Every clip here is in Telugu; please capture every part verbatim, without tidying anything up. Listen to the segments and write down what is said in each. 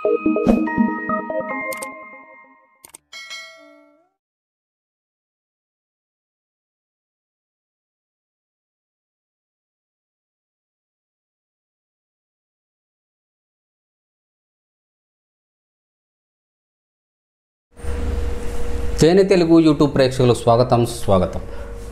తేనె తెలుగు యూట్యూబ్ ప్రేక్షకులకు స్వాగతం స్వాగతం.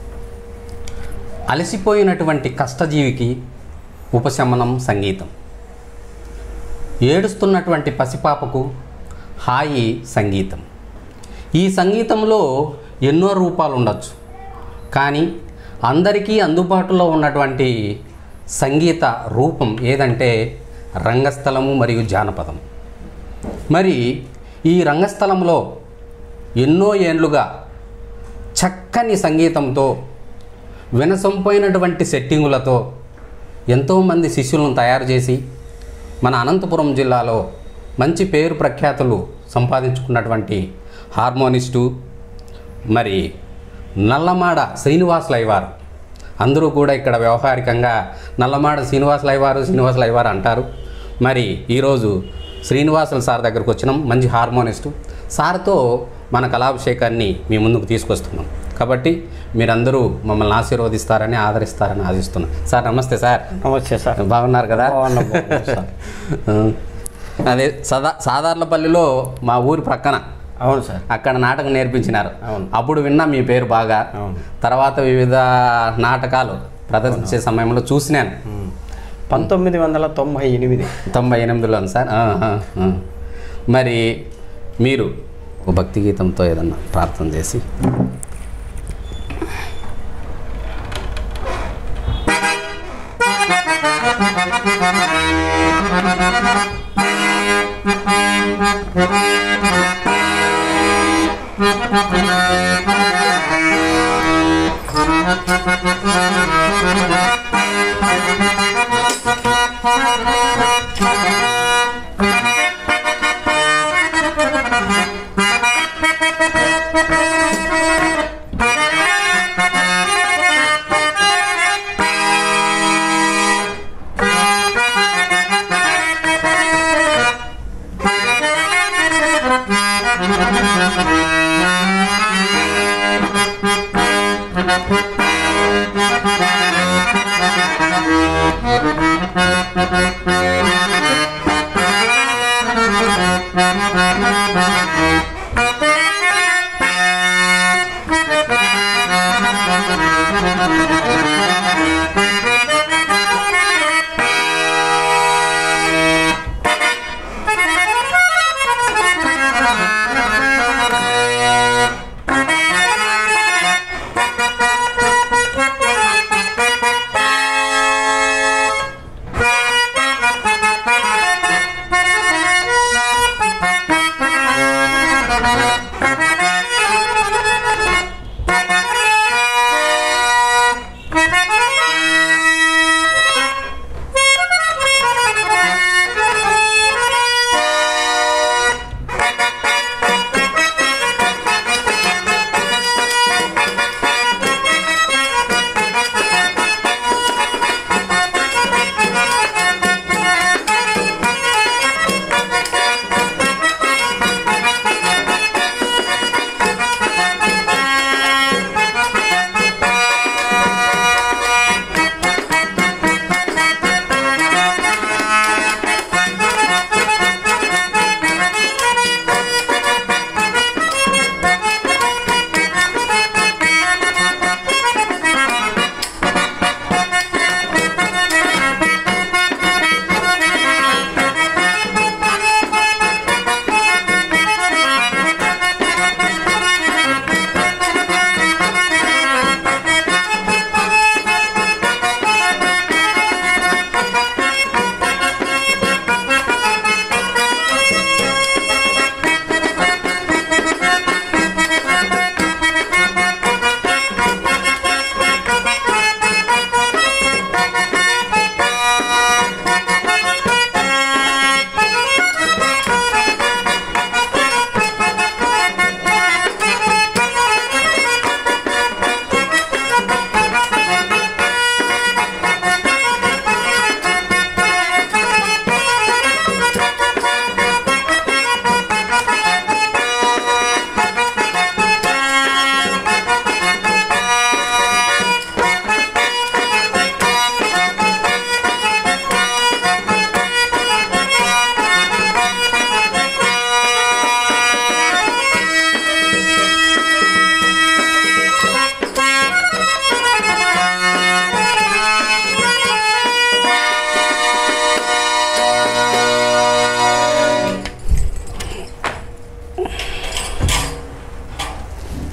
అలసిపోయినటువంటి కష్టజీవికి ఉపశమనం సంగీతం. ఏడుస్తున్నటువంటి పసిపాపకు హాయి సంగీతం. ఈ సంగీతంలో ఎన్నో రూపాలు ఉండొచ్చు, కానీ అందరికీ అందుబాటులో ఉన్నటువంటి సంగీత రూపం ఏదంటే రంగస్థలము మరియు జానపదం. మరి ఈ రంగస్థలంలో ఎన్నో ఏండ్లుగా చక్కని సంగీతంతో వినసొంపోయినటువంటి సెట్టింగులతో ఎంతోమంది శిష్యులను తయారు చేసి మన అనంతపురం జిల్లాలో మంచి పేరు ప్రఖ్యాతులు సంపాదించుకున్నటువంటి హార్మోనిస్టు మరి నల్లమాడ శ్రీనివాసులయ్య వారు. అందరూ కూడా ఇక్కడ వ్యవహారికంగా నల్లమాడ శ్రీనివాసులయ్య వారు శ్రీనివాసులయ్య వారు అంటారు. మరి ఈరోజు శ్రీనివాసుల సార్ దగ్గరకు వచ్చినాం, మంచి హార్మోనిస్టు. సార్తో మన కళాభిషేకాన్ని మీ ముందుకు తీసుకొస్తున్నాం కాబట్టి మీరందరూ మమ్మల్ని ఆశీర్వదిస్తారని ఆదరిస్తారని ఆశిస్తున్నాం. సార్ నమస్తే. సార్ నమస్తే సార్. బాగున్నారు కదా? అదే సదా సాధారణపల్లిలో మా ఊరి ప్రక్కన. అవును సార్. అక్కడ నాటకం నేర్పించినారు. అవును. అప్పుడు విన్నా మీ పేరు బాగా. తర్వాత వివిధ నాటకాలు ప్రదర్శించే సమయంలో చూసినాను. పంతొమ్మిది వందల తొంభై ఎనిమిది తొంభై ఎనిమిదిలో సార్. మరి మీరు ఒక భక్తి గీతంతో ఏదన్నా ప్రార్థన చేసి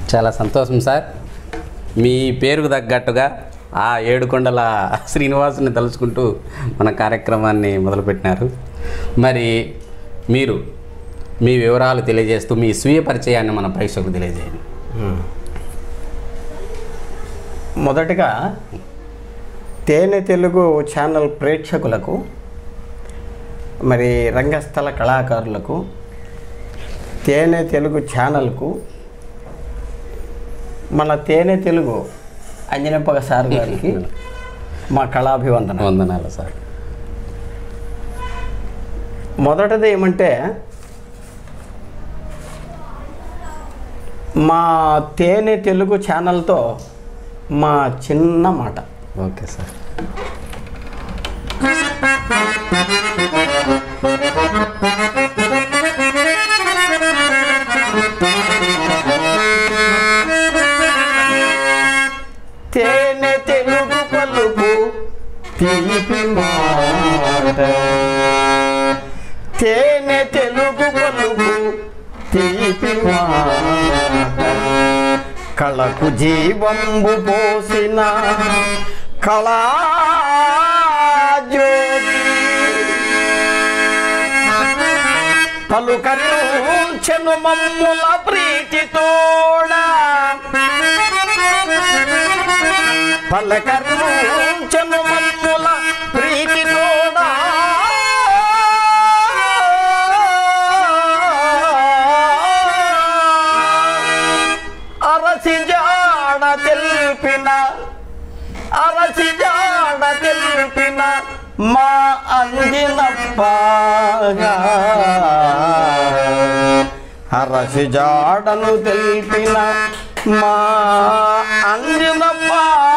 చాలా సంతోషం సార్. మీ పేరుకు తగ్గట్టుగా ఆ ఏడుకొండల శ్రీనివాసుని తలుచుకుంటూ మన కార్యక్రమాన్ని మొదలుపెట్టినారు. మరి మీరు మీ వివరాలు తెలియజేస్తూ మీ స్వీయ పరిచయాన్ని మన ప్రేక్షకులకు తెలియజేయండి. మొదటగా తేనె తెలుగు ఛానల్ ప్రేక్షకులకు, మరి రంగస్థల కళాకారులకు, తేనె తెలుగు ఛానల్కు, మన తేనె తెలుగు అంజనప్పగ సార్ గారికి మా కళాభివందన వందనాలు సార్. మొదటిది ఏమంటే, మా తేనె తెలుగు ఛానల్తో మా చిన్న మాట. Okay sir. తేనె తెలుగు పలుకు తీపి మాట, తేనె తెలుగు పలుకు తీపి మాట, కళకు జీవంబు పోసిన కళాజ్యోతి, పలుకరించెను మమ్ముల ప్రీతితోడా, పలకరించెను మమ్ముల ప్రీతితోడా, అరసి జాడ తెల్పిన అరసి జాడ తెల్పిన మా అంజనప్పగా, అరసి జాడను తెల్పిన మా అంజనప్ప.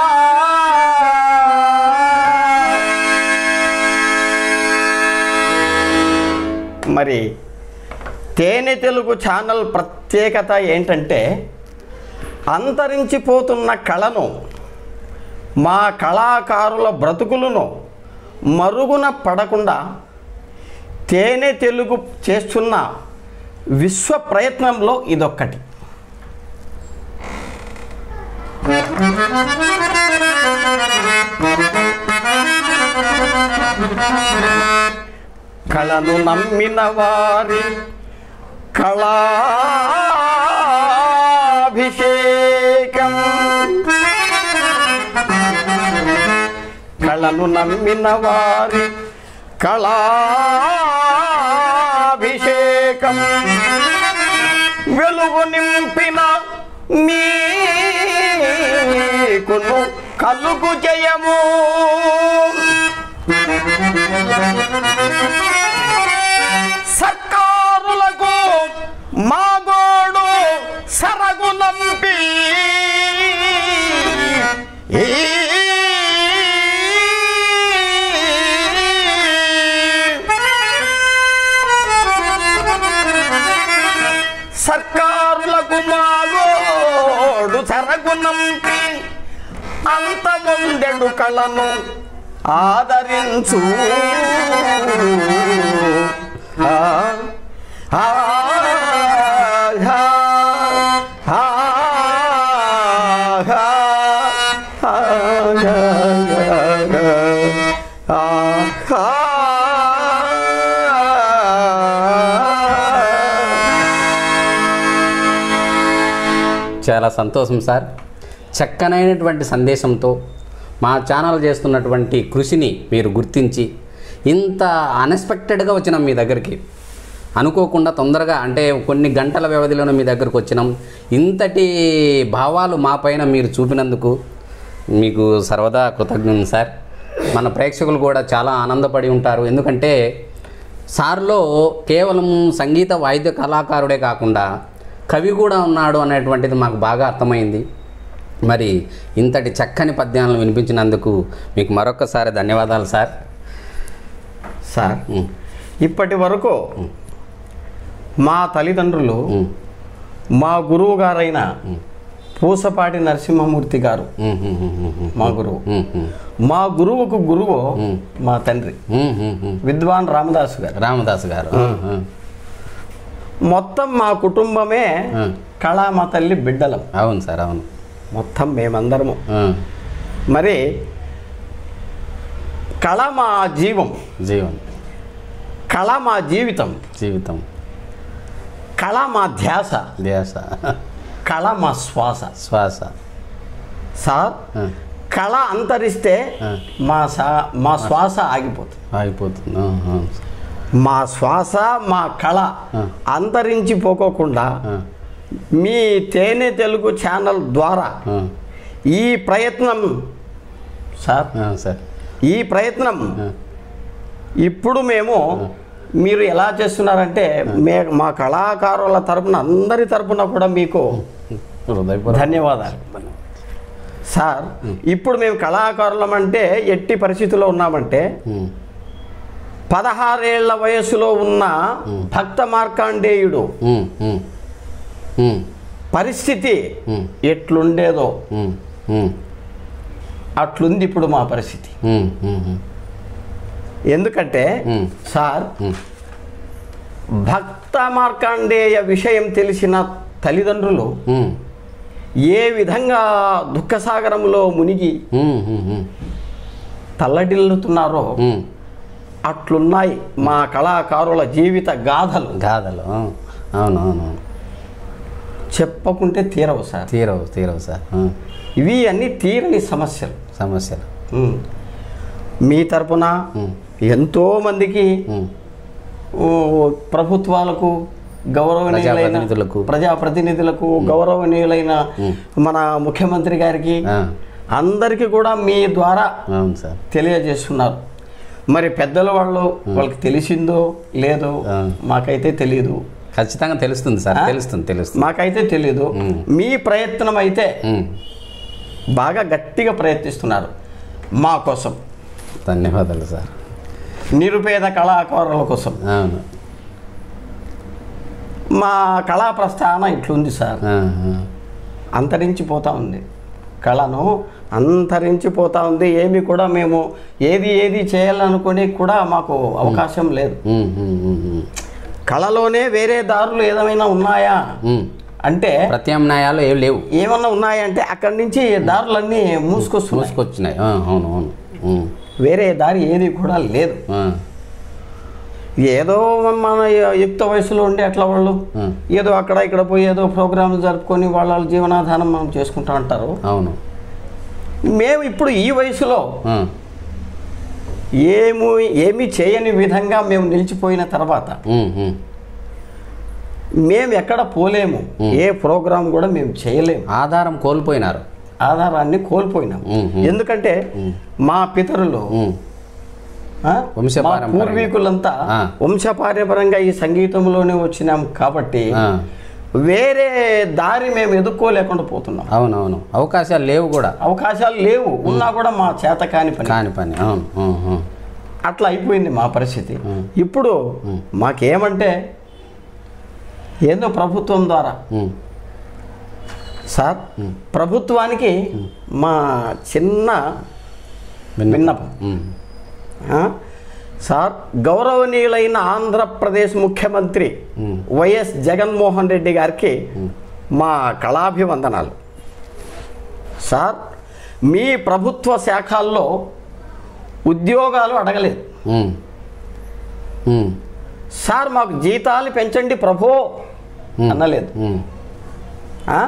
మరి తేనె తెలుగు ఛానల్ ప్రత్యేకత ఏంటంటే, అంతరించిపోతున్న కళను, మా కళాకారుల బ్రతుకులను మరుగున పడకుండా తేనె తెలుగు చేస్తున్న విశ్వ ప్రయత్నంలో ఇదొక్కటి. కళను నమ్మిన వారి కళాభిషేకం, కళను నమ్మిన వారి కళాభిషేకం, వెలుగు నింపిన మీకును కలుగు జయము, సర్కారులకు మాగోడు సరగు నంపి, సర్కారులకు మాగోడు సరగు నంపి, అంతమొందెడు కళను ఆదరించు. ఆ ఆ చాలా సంతోషం సార్. చక్కనైనటువంటి సందేశంతో మా ఛానల్ చేస్తున్నటువంటి కృషిని మీరు గుర్తించి ఇంత అన్ఎక్స్పెక్టెడ్గా వచ్చినాం మీ దగ్గరికి, అనుకోకుండా తొందరగా, అంటే కొన్ని గంటల వ్యవధిలోనే మీ దగ్గరకు వచ్చినాం. ఇంతటి భావాలు మా పైన మీరు చూపినందుకు మీకు సర్వదా కృతజ్ఞం సార్. మన ప్రేక్షకులు కూడా చాలా ఆనందపడి ఉంటారు. ఎందుకంటే సార్లో కేవలం సంగీత వాయిద్య కళాకారుడే కాకుండా కవి కూడా ఉన్నాడు అనేటువంటిది మాకు బాగా అర్థమైంది. మరి ఇంతటి చక్కని పద్యాలను వినిపించినందుకు మీకు మరొకసారి ధన్యవాదాలు సార్. సార్, ఇప్పటి వరకు మా తల్లిదండ్రులు, మా గురువు గారైన పూసపాటి నరసింహమూర్తి గారు మా గురువు, మా గురువుకు గురువు మా తండ్రి విద్వాన్ రామదాసు గారు రామదాసు గారు మొత్తం మా కుటుంబమే ఆ. కళామ తల్లి బిడ్డలం. అవును సార్, అవును. మొత్తం మేమందరము. ఆ. మరి కళ మా జీవం, జీవం, కళ మా జీవితం, జీవితం, కళ మా ధ్యాస, ధ్యాస, కళ మా శ్వాస. శ్వాస. సార్ ఆ. కళ అంతరిస్తే ఆ. మా సా మా శ్వాస ఆగిపోతుంది. ఆగిపోతుంది. ఆ, ఆ. మా శ్వాస మా కళ ఆ. అంతరించిపోకోకుండా ఆ. మీ తేనె తెలుగు ఛానల్ ద్వారా ఆ. ఈ ప్రయత్నం సార్ ఆ, సార్. ఈ ప్రయత్నం ఆ. ఇప్పుడు మేము మీరు ఎలా చేస్తున్నారంటే మే మా కళాకారుల తరపున అందరి తరపున కూడా మీకు హృదయపూర్వక ధన్యవాదాలు సార్. ఇప్పుడు మేము కళాకారులం అంటే ఎట్టి పరిస్థితుల్లో ఉన్నామంటే ఉమ్. పదహారేళ్ల వయసులో ఉన్న భక్త మార్కాండేయుడు ఉమ్. ఉమ్. ఉమ్. పరిస్థితి ఉమ్. ఎట్లుండేదో ఉమ్. ఉమ్. అట్లుంది ఇప్పుడు మా పరిస్థితి. ఉమ్. ఉమ్. ఎందుకంటే ఉమ్. సార్ ఉమ్. భక్త మార్కాండేయ విషయం తెలిసిన తల్లిదండ్రులు ఉమ్. ఏ విధంగా దుఃఖసాగరంలో మునిగి ఉమ్. ఉమ్. ఉమ్. తల్లడిల్లుతున్నారో ఉమ్. అట్లున్నాయి మా కళాకారుల జీవిత గాథలు. గాథలు. ఆ. అవును, అవును, అవును. చెప్పకుంటే తీరవు సార్. తీరవు, తీరవు సార్. ఆ. ఇవి అన్ని తీరని సమస్యలు. సమస్యలు. ఉమ్. మీ తరపున ఉమ్. ఎంతోమందికి ఉమ్. ఓ, ప్రభుత్వాలకు గౌరవనీయులైన ప్రజాప్రతినిధులకు. ప్రజాప్రతినిధులకు గౌరవనీయులైన మన ముఖ్యమంత్రి గారికి ఆ. అందరికీ కూడా మీ ద్వారా అవును సార్. తెలియజేస్తున్నారు. మరి పెద్దల వాళ్ళు వాళ్ళకి తెలిసిందో లేదో ఆ. మాకైతే తెలియదు. ఖచ్చితంగా తెలుస్తుంది సార్. ఆ? తెలుస్తుంది, తెలుస్తుంది. మాకైతే తెలియదు. ఉమ్. మీ ప్రయత్నం అయితే ఉమ్. బాగా గట్టిగా ప్రయత్నిస్తున్నారు మా కోసం, ధన్యవాదాలు సార్. నిరుపేద కళాకారుల కోసం. అవును. మా కళా ప్రస్థానం ఇట్లుంది సార్. ఆ, ఆ. అంతరించిపోతూ ఉంది. కళను అంతరించిపోతూ ఉంది. ఏమి కూడా మేము ఏది ఏది చేయాలనుకుని కూడా మాకు అవకాశం లేదు. ఉమ్. ఉమ్. ఉమ్. ఉమ్. కళలోనే వేరే దారులు ఏమైనా ఉన్నాయా ఉమ్. అంటే ప్రత్యామ్నాయాలు ఏం లేవు. ఏమన్నా ఉన్నాయంటే అక్కడి నుంచి దారులన్నీ మూసుకొస్తున్నాయి. మూసుకొచ్చినాయి. ఆ, అవును, అవును. ఉమ్. వేరే దారి ఏది కూడా లేదు. ఆ. ఏదో మన యుక్త వయసులో ఉండి అట్లా వాళ్ళు ఆ. ఏదో అక్కడ ఇక్కడ పోయి ఏదో ప్రోగ్రాంలు జరుపుకొని వాళ్ళ జీవనాధారం మనం చేసుకుంటా అంటారు. అవును. మేము ఇప్పుడు ఈ వయసులో ఆ. ఏమి ఏమి చేయని విధంగా మేము నిలిచిపోయిన తర్వాత ఉమ్. ఉమ్. మేము ఎక్కడ పోలేము. ఏ ప్రోగ్రాం కూడా మేము చేయలేము. ఆధారం కోల్పోయినారు. ఆధారాన్ని కోల్పోయినాము. ఉమ్. ఉమ్. ఎందుకంటే మా పితరులు ఉమ్. ఆ, మా వంశపారంపర్యంగా. పూర్వీకులంతా ఆ. వంశపారంపర్యంగా ఈ సంగీతంలోనే వచ్చినాం కాబట్టి ఆ. వేరే దారి మేము ఎదుర్కోలేకుండా పోతున్నాం. అవునవును. అవకాశాలు లేవు కూడా. అవకాశాలు లేవు. ఉన్నా కూడా మా చేత కాని పని. కాని పని. అవును. ఉమ్. ఉమ్. అట్లా అయిపోయింది మా పరిస్థితి. ఉమ్. ఇప్పుడు ఉమ్. మాకేమంటే ఏదో ప్రభుత్వం ద్వారా ఉమ్. సార్ ప్రభుత్వానికి మా చిన్న విన్నపం. ఉమ్. ఆ? సార్ గౌరవనీయులైన ఆంధ్రప్రదేశ్ ముఖ్యమంత్రి ఉమ్. వైఎస్ జగన్మోహన్ రెడ్డి గారికి మా కళాభివందనాలు. సార్ మీ ప్రభుత్వ శాఖల్లో ఉద్యోగాలు అడగలేదు. ఉమ్. ఉమ్. సార్ మాకు జీతాలు పెంచండి ప్రభో అనలేదు. ఉమ్. ఆ?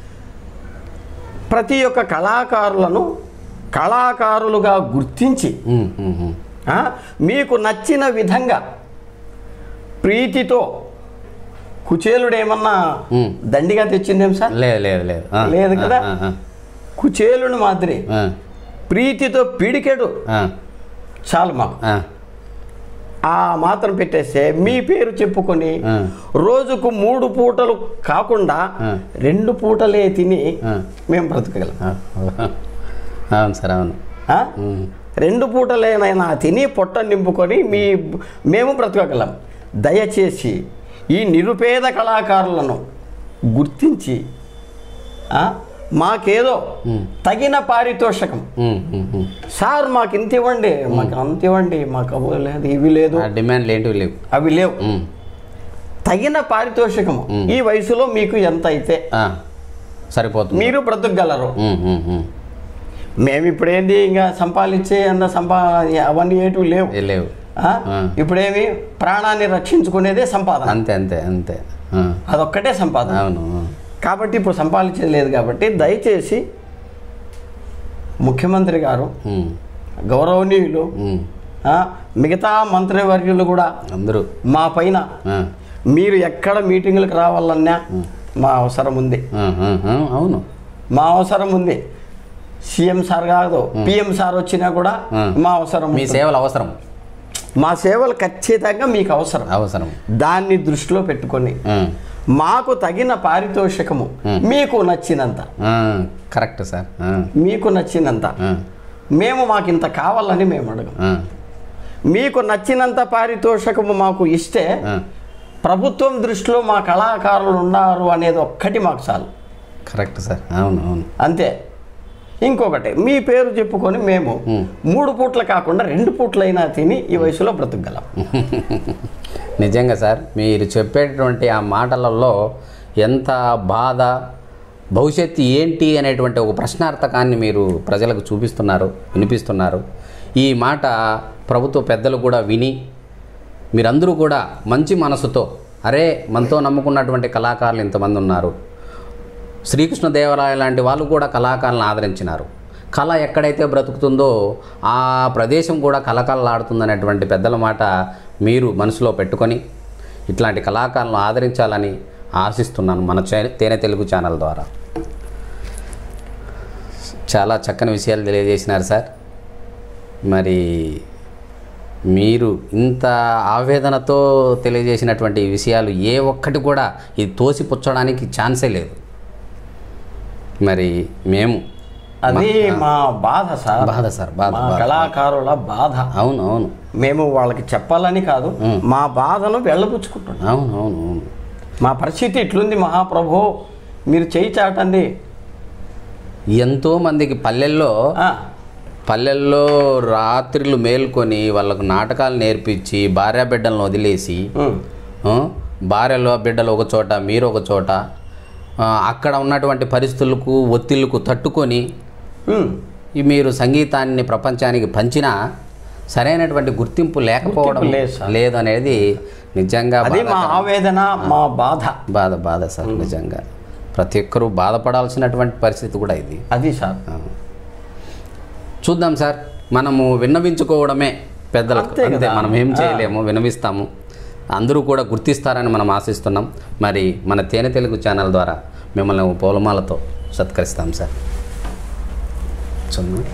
ప్రతి ఒక్క కళాకారులను కళాకారులుగా గుర్తించి ఉమ్. ఉమ్. ఉమ్. ఆ? మీకు నచ్చిన విధంగా ప్రీతితో కుచేలుడు ఏమన్నా ఉమ్. దండిగా తెచ్చిందేం సార్? లేదు, లేదు, లేదు. ఆ. లేదు కదా. ఆ, ఆ, కుచేలుని మాదిరి ఆ. ప్రీతితో పీడికెడు ఆ. చాలు మాకు. ఆ. ఆ మాత్రం పెట్టేస్తే మీ పేరు చెప్పుకొని ఆ. రోజుకు మూడు పూటలు కాకుండా ఆ. రెండు పూటలే తిని ఆ. మేము బ్రతకగలం. ఆ. అవును సార్, అవును. ఆ? ఉమ్. రెండు పూటలేనైనా తిని పొట్ట నింపుకొని మీ మేము బ్రతకగలం. దయచేసి ఈ నిరుపేద కళాకారులను గుర్తించి ఆ, మాకేదో తగిన పారితోషకం ఉమ్. ఉమ్. ఉమ్. సార్ మాకు ఇంత ఇవ్వండి, మాకు అంత ఇవ్వండి, మాకు అవి లేదు ఇవి లేదు, ఆ డిమాండ్లు ఏంటివి లేవు. అవి లేవు. ఉమ్. తగిన పారితోషికము ఈ వయసులో మీకు ఎంత అయితే సరిపోతుంది, మీరు బ్రతకగలరు. మేము ఇప్పుడేంటి ఇంకా సంపాదించే అంత సంపా అవన్నీ ఏటు లేవు లేవు ఇప్పుడేమి ప్రాణాన్ని రక్షించుకునేదే సంపాదన. అంతే అంతే అంతే అదొక్కటే సంపాదన. అవును. కాబట్టి ఇప్పుడు సంపాదించేది లేదు. కాబట్టి దయచేసి ముఖ్యమంత్రి గారు, గౌరవనీయులు, మిగతా మంత్రివర్యులు కూడా అందరూ మా పైన మీరు ఎక్కడ మీటింగులకు రావాలన్నా మా అవసరం ఉంది. అవును, మా అవసరం ఉంది. సీఎం సార్ కాదు, పిఎం సార్ వచ్చినా కూడా మా అవసరం. మీ సేవలు అవసరం, మా సేవలు ఖచ్చితంగా మీకు అవసరం అవసరం దాన్ని దృష్టిలో పెట్టుకొని మాకు తగిన పారితోషికము మీకు నచ్చినంత. కరెక్ట్ సార్, మీకు నచ్చినంత. మేము మాకు ఇంత కావాలని మేము అడగం. మీకు నచ్చినంత పారితోషికము మాకు ఇస్తే ప్రభుత్వం దృష్టిలో మా కళాకారులు ఉన్నారు అనేది ఒక్కటి మాకు చాలు. కరెక్ట్ సార్, అవును అవును అంతే. ఇంకొకటి మీ పేరు చెప్పుకొని మేము మూడు పూట్ల కాకుండా రెండు పూట్లైనా తిని ఈ వయసులో బ్రతకగలం. నిజంగా సార్, మీరు చెప్పేటువంటి ఆ మాటలలో ఎంత బాధ, భవిష్యత్తు ఏంటి అనేటువంటి ఒక ప్రశ్నార్థకాన్ని మీరు ప్రజలకు చూపిస్తున్నారు, వినిపిస్తున్నారు. ఈ మాట ప్రభుత్వ పెద్దలు కూడా విని మీరందరూ కూడా మంచి మనసుతో, అరే మనతో నమ్ముకున్నటువంటి కళాకారులు ఇంతమంది ఉన్నారు, శ్రీకృష్ణదేవరాయ లాంటి వాళ్ళు కూడా కళాకారులను ఆదరించినారు, కళ ఎక్కడైతే బ్రతుకుతుందో ఆ ప్రదేశం కూడా కళకళలాడుతుందనేటువంటి పెద్దల మాట మీరు మనసులో పెట్టుకొని ఇట్లాంటి కళాకారులను ఆదరించాలని ఆశిస్తున్నాను మన తేనె తెలుగు ఛానల్ ద్వారా. చాలా చక్కని విషయాలు తెలియజేసినారు సార్. మరి మీరు ఇంత ఆవేదనతో తెలియజేసినటువంటి విషయాలు ఏ ఒక్కటి కూడా ఇది తోసిపుచ్చడానికి ఛాన్సే లేదు. మరి మేము అది మా బాధ సార్, బాధ సార్, బాధ, కళాకారుల బాధ. అవును అవును, మేము వాళ్ళకి చెప్పాలని కాదు, మా బాధను వెళ్ళబుచ్చుకుంటున్నాం. అవును అవును అవును, మా పరిస్థితి ఇట్లుంది మహాప్రభు, మీరు చేయి చాటండి. ఎంతోమందికి పల్లెల్లో పల్లెల్లో రాత్రులు మేల్కొని వాళ్ళకు నాటకాలు నేర్పించి భార్య బిడ్డలను వదిలేసి, భార్యలో బిడ్డలు ఒక చోట మీరు ఒక చోట, అక్కడ ఉన్నటువంటి పరిస్థితులకు ఒత్తిళ్లకు తట్టుకొని మీరు సంగీతాన్ని ప్రపంచానికి పంచినా సరైనటువంటి గుర్తింపు లేకపోవడం లేదు అనేది నిజంగా మా ఆవేదన, మా బాధ బాధ బాధ సార్. నిజంగా ప్రతి ఒక్కరూ బాధపడాల్సినటువంటి పరిస్థితి కూడా ఇది. అది సార్, చూద్దాం సార్, మనము విన్నవించుకోవడమే పెద్దలకు, అంతే. మనం ఏం చేయలేము, విన్నవిస్తాము. అందరూ కూడా గుర్తిస్తారని మనం ఆశిస్తున్నాం. మరి మన తేనె తెలుగు ఛానల్ ద్వారా మిమ్మల్ని పూలమాలతో సత్కరిస్తాం సార్. చూద్దాం.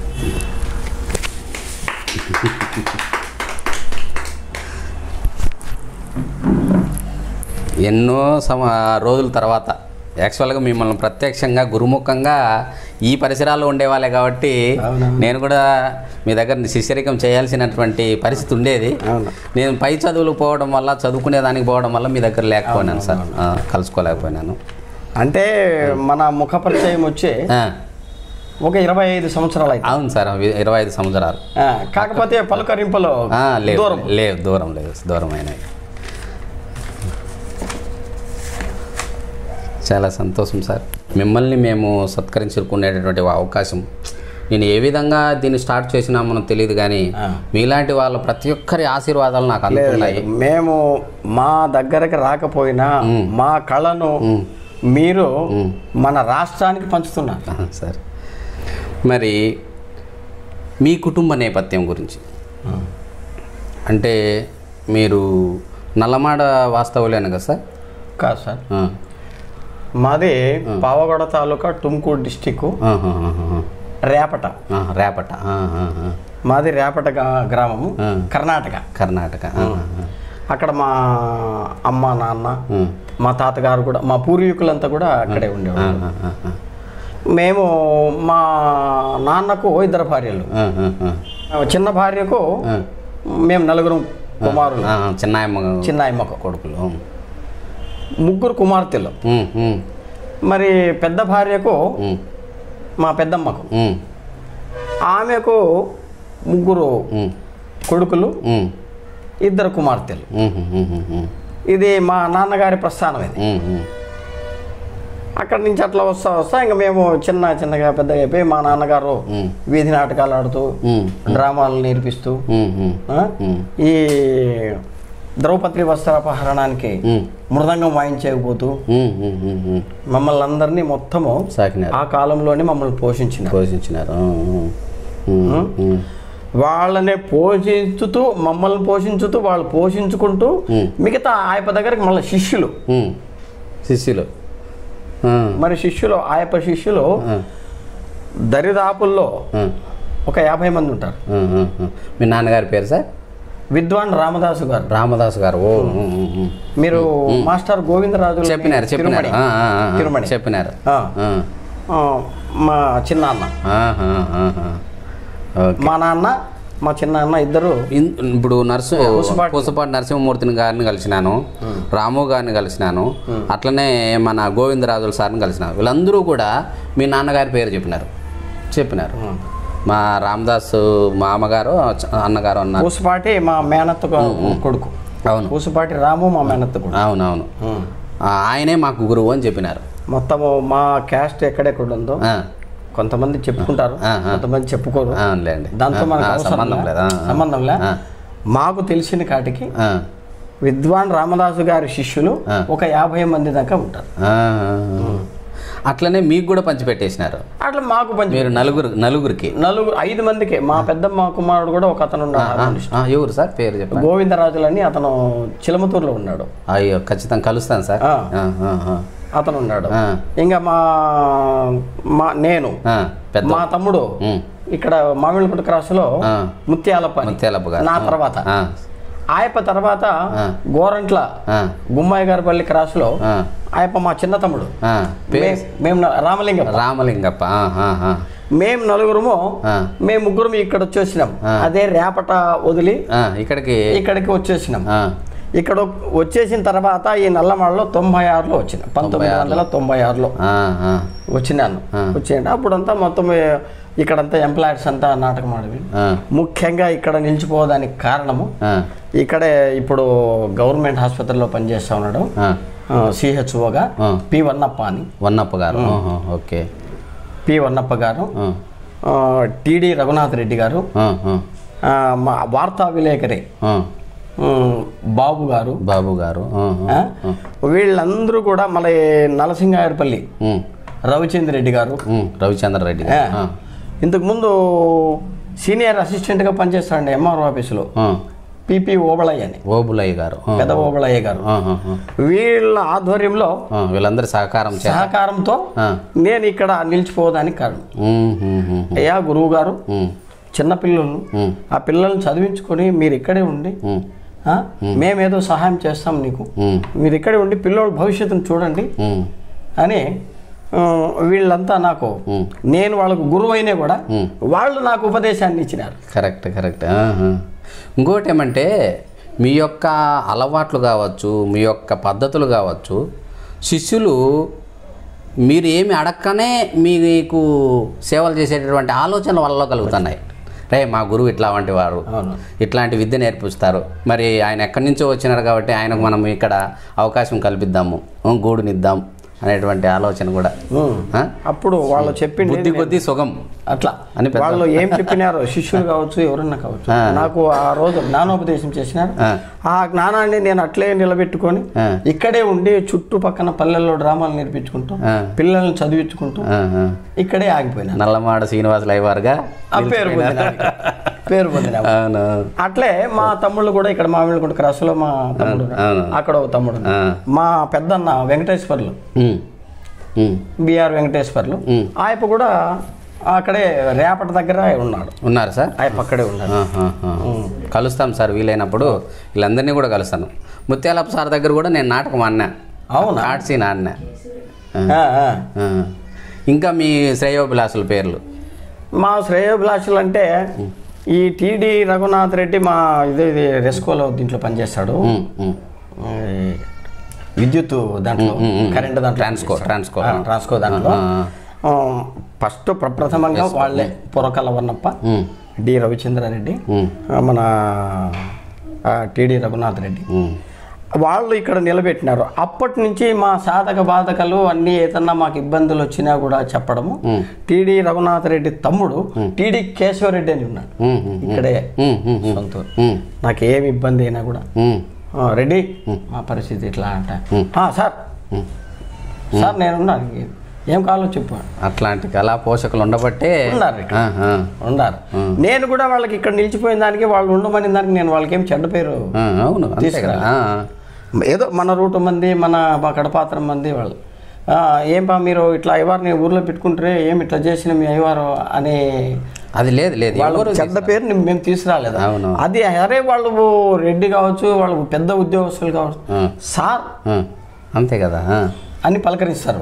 ఎన్నో సమ రోజుల తర్వాత యాక్చువల్గా మిమ్మల్ని ప్రత్యక్షంగా గురుముఖంగా ఈ పరిసరాల్లో ఉండేవాళ్ళే కాబట్టి నేను కూడా మీ దగ్గర శిష్యరికం చేయాల్సినటువంటి పరిస్థితి ఉండేది. నేను పై చదువులు పోవడం వల్ల, చదువుకునేదానికి పోవడం వల్ల మీ దగ్గర లేకపోయినాను సార్, కలుసుకోలేకపోయినాను. అంటే మన ముఖ పరిచయం వచ్చే ఒక ఇరవై ఐదు సంవత్సరాలు అయితే. అవును సార్, ఇరవై ఐదు సంవత్సరాలు. కాకపోతే పలకరింపులో లేదు లేదు దూరం లేదు, దూరం అయినాయి. చాలా సంతోషం సార్, మిమ్మల్ని మేము సత్కరించుకునేటటువంటి అవకాశం. నేను ఏ విధంగా దీన్ని స్టార్ట్ చేసినా మనకు తెలియదు, కానీ మీలాంటి వాళ్ళ ప్రతి ఒక్కరి ఆశీర్వాదాలు నాకు అందుతున్నాయి. మేము మా దగ్గరకు రాకపోయినా మా కళను మీరు మన రాష్ట్రానికి పంచుతున్నారు సార్. మరి మీ కుటుంబ నేపథ్యం గురించి అంటే మీరు నల్లమాడ వాస్తవులేను కదా సార్? కాదు సార్, మాది పావగడ తాలూకా టుమ్కూరు డిస్టిక్, రేపట. రేపట మాది రేపట గ్రామము, కర్ణాటక. కర్ణాటక. అక్కడ మా అమ్మ నాన్న మా తాతగారు కూడా, మా పూర్వీకులంతా కూడా అక్కడే ఉండేవాళ్ళు. మేము మా నాన్నకు ఇద్దరు భార్యలు, చిన్న భార్యకు మేము నలుగురు కుమారులు, చిన్నాయమ్మ చిన్నాయమ్మకు కొడుకులు, ముగ్గురు కుమార్తెలు. మరి పెద్ద భార్యకు మా పెద్దమ్మకు, ఆమెకు ముగ్గురు కొడుకులు, ఇద్దరు కుమార్తెలు. ఇది మా నాన్నగారి ప్రస్థానం ఇది. అక్కడి నుంచి అట్లా వస్తా వస్తా ఇంకా మేము చిన్న చిన్నగా పెద్దగా అయిపోయి మా నాన్నగారు వీధి నాటకాలు ఆడుతూ డ్రామాలు నేర్పిస్తూ ఈ ద్రౌపది వస్త్రాపహరణానికి మృదంగం వాయించకపోతూ మమ్మల్ని అందరినీ మొత్తము ఆ కాలంలోనే మమ్మల్ని పోషించిన పోషించినారు వాళ్ళనే పోషించుతూ మమ్మల్ని పోషించుతూ వాళ్ళు పోషించుకుంటూ మిగతా ఆయప దగ్గరికి మళ్ళీ శిష్యులు శిష్యులు మరి శిష్యులు ఆయప శిష్యులు దరిదాపుల్లో ఒక యాభై మంది ఉంటారు. మీ నాన్నగారి పేరు సార్? విద్వాన్ రామదాసు గారు. రామదాసు గారు ఓ మీరు మాస్టర్ గోవిందరాజు చెప్పినారు చెప్పినారు తిరుమణి చెప్పినారు. మా చిన్నాన్న మా నాన్న మా చిన్నాన్న ఇద్దరు. ఇప్పుడు నర్సు పూసపాటి నరసింహమూర్తిని గారిని కలిసినాను, రాము గారిని కలిసినాను, అట్లనే మన గోవిందరాజుల సార్ని కలిసినాను. వీళ్ళందరూ కూడా మీ నాన్నగారి పేరు చెప్పినారు చెప్పినారు మా రామదాసు మామగారు అన్నగారు అన్నారు. పూసపాటి మా మేనత్త కొడుకు. అవును, పూసపాటి రాము మా మేనత్త కొడుకు. అవునవును, ఆయనే మాకు గురువు అని చెప్పినారు. మొత్తము మా క్యాస్ట్ ఎక్కడెక్కడ ఉందో కొంతమంది చెప్పుకుంటారు, కొంతమంది చెప్పుకోరు. దాంతో మనకు సంబంధం లేదు సంబంధం లే మాకు తెలిసిన కాటికి విద్వాన్ రామదాసు గారి శిష్యులు ఒక యాభై మంది దాకా ఉంటారు. అట్లనే మీకు కూడా పంచిపెట్టేసినారు? అట్లా మాకు పంచి మీరు నలుగురు నలుగురికి నలుగురు ఐదు మందికి. మా పెద్దమ్మ కుమారుడు కూడా ఒక అతను ఉన్నాడు. ఎవరు సార్ పేరు చెప్పండి? గోవిందరాజులు అని అతను చిలమతూరులో ఉన్నాడు. అయ్యో ఖచ్చితంగా కలుస్తాను సార్. అతను ఉన్నాడు. ఇంకా మా మా నేను మా తమ్ముడు ఇక్కడ మామిడిపట్టు క్రాస్లో ముత్యాలప్ప ముత్యాలప్ప నా తర్వాత. ఆయప్ప తర్వాత గోరంట్ల గుమ్మాయి గారిపల్లి క్రాస్లో ఆయప్ప మా చిన్న తమ్ముడు. మేము రామలింగప్ప రామలింగప్ప మేము నలుగురుము మేము ముగ్గురు ఇక్కడ వచ్చేసినాం. అదే రేపట వదిలి ఇక్కడికి ఇక్కడికి వచ్చేసినాం. ఇక్కడ వచ్చేసిన తర్వాత ఈ నల్లమాడలో తొంభై ఆరులో వచ్చిన పంతొమ్మిది వందల తొంభై ఆరులో వచ్చినాను. వచ్చేయండి అప్పుడంతా మొత్తం ఇక్కడంతా ఎంప్లాయర్స్ అంతా నాటకం ఆడవి. ముఖ్యంగా ఇక్కడ నిలిచిపోవడానికి కారణము ఇక్కడే ఇప్పుడు గవర్నమెంట్ హాస్పిటల్లో పనిచేస్తా ఉన్నాడు సిహెచ్ఓగా పి వన్నప్ప అని. వన్నప్ప గారు ఓకే. పి వన్నప్ప గారు, టిడి రఘునాథ్ రెడ్డి గారు, మా వార్తా విలేకరి బాబు గారు బాబు గారు వీళ్ళందరూ కూడా మళ్ళీ నలసింగాయరపల్లి రవిచంద్ర రెడ్డి గారు రవిచంద్ర రెడ్డి ఇంతకు ముందు సీనియర్ అసిస్టెంట్గా పనిచేస్తాడండి ఎంఆర్ఓ ఆఫీసులో పిపి ఓబళయ్య అని. ఓబులయ్య గారు పెద్ద ఓబళయ్య గారు. వీళ్ళ ఆధ్వర్యంలో వీళ్ళందరి సహకారం సహకారంతో నేను ఇక్కడ నిలిచిపోవడానికి కారణం. అయ్యా గురువు గారు చిన్నపిల్లలను ఆ పిల్లల్ని చదివించుకొని మీరు ఇక్కడే ఉండి మేమేదో సహాయం చేస్తాం నీకు, మీరు ఇక్కడే ఉండి పిల్లల భవిష్యత్తును చూడండి అని వీళ్ళంతా నాకు నేను వాళ్ళకు గురువు అయినా కూడా వాళ్ళు నాకు ఉపదేశాన్ని ఇచ్చినారు. Correct correct. ఇంకోటి ఏమంటే మీ యొక్క అలవాట్లు కావచ్చు, మీ యొక్క పద్ధతులు కావచ్చు, శిష్యులు మీరు ఏమి అడక్కనే మీకు సేవలు చేసేటటువంటి ఆలోచనలు వాళ్ళలో కలుగుతున్నాయి. రే మా గురువు ఇట్లా వంటి వారు, ఇట్లాంటి విద్య నేర్పిస్తారు, మరి ఆయన ఎక్కడి నుంచో వచ్చినారు కాబట్టి ఆయనకు మనం ఇక్కడ అవకాశం కల్పిద్దాము, గూడునిద్దాం అనేటువంటి ఆలోచన కూడా. అప్పుడు వాళ్ళు చెప్పింది బుద్ధి కొద్ది సుఖం అట్లా అని వాళ్ళు ఏం చెప్పినారో శిష్యులు కావచ్చు ఎవరన్నా కావచ్చు నాకు ఆ రోజు జ్ఞానోపదేశం చేసినారు. ఆ జ్ఞానాన్ని నేను అట్లే నిలబెట్టుకొని ఇక్కడే ఉండి చుట్టుపక్కన పల్లెల్లో డ్రామాలు నేర్పించుకుంటూ పిల్లల్ని చదివించుకుంటూ ఇక్కడే ఆగిపోయినా. నల్లమాడ శ్రీనివాసులు అయ్యవారుగా పేరు పేరు పొందిన. అట్లే మా తమ్ముళ్ళు కూడా ఇక్కడ మామిడిగుంట క్రాస్లో మా తమ్ముడు, అక్కడ ఒక తమ్ముడు, మా పెద్దన్న వెంకటేశ్వర్లు బిఆర్ వెంకటేశ్వర్లు ఆయప్ప కూడా అక్కడే రేపటి దగ్గర ఉన్నాడు. ఉన్నారు సార్? ఆయప్ప అక్కడే ఉన్నారు. కలుస్తాం సార్ వీలైనప్పుడు, వీళ్ళందరినీ కూడా కలుస్తాను. ముత్యాలప్ప సార్ దగ్గర కూడా నేను నాటకం ఆడినా. అవును, ఆడ్సీ ఆడినా. ఇంకా మీ శ్రేయోభిలాషుల పేర్లు? మా శ్రేయోభిలాషులు అంటే ఈ టిడి రఘునాథ్ రెడ్డి మా ఇదే ఇది రెస్కోలో దీంట్లో పనిచేస్తాడు, విద్యుత్ దాంట్లో కరెంట్ దాంట్లో ట్రాన్స్కో ట్రాన్స్కో ట్రాన్స్కో దాంట్లో. ఫస్ట్ ప్రప్రథమంగా వాళ్ళే పొరకల వన్నప్ప, డి రవిచంద్రారెడ్డి, మన టిడి రఘునాథ్ రెడ్డి. వాళ్ళు ఇక్కడ నిలబెట్టినారు. అప్పటి నుంచి మా సాధక బాధకలు అన్నీ ఏదన్నా మాకు ఇబ్బందులు వచ్చినా కూడా చెప్పడము. టీడీ రఘునాథ్ రెడ్డి తమ్ముడు టీడీ కేశవరెడ్డి అని ఉన్నాడు ఇక్కడే సొంతూరు. నాకు ఏమి ఇబ్బంది అయినా కూడా రెడ్డి మా పరిస్థితి ఇట్లా అంట, సార్ సార్ నేనున్నాను, ఏం కావాలో చెప్పు. అట్లాంటి కళా పోషకులు ఉండబట్టే ఉన్నారు ఉన్నారు. నేను కూడా వాళ్ళకి ఇక్కడ నిలిచిపోయిన దానికి, వాళ్ళు ఉండమని దానికి నేను వాళ్ళకి ఏం చెడ్డ పేరు అవును తీసుకురా. ఏదో మన రూటు మంది, మన మా కడపాత్రం మంది వాళ్ళు ఏం పా మీరు ఇట్లా అయ్యవారిని ఊర్లో పెట్టుకుంటారే, ఏమి ఇట్లా చేసిన మీ అయ్యవారు అనే అది లేదు లేదు వాళ్ళ చెడ్డ పేరు మేము తీసుకురాలేదు. అది అరే వాళ్ళు రెడ్డి కావచ్చు, వాళ్ళు పెద్ద ఉద్యోగస్తులు కావచ్చు, సార్ అంతే కదా అని పలకరిస్తారు.